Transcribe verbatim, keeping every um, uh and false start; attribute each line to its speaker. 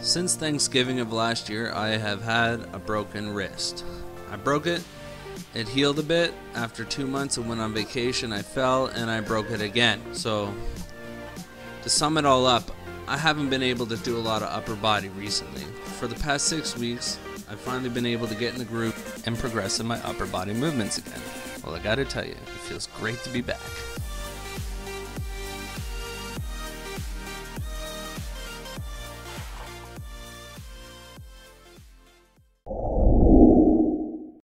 Speaker 1: Since Thanksgiving of last year, I have had a broken wrist. I broke it, it healed a bit. After two months I went on vacation, I fell and I broke it again. So to sum it all up, I haven't been able to do a lot of upper body recently. For the past six weeks, I've finally been able to get in the groove and progress in my upper body movements again. Well, I gotta tell you, it feels great to be back.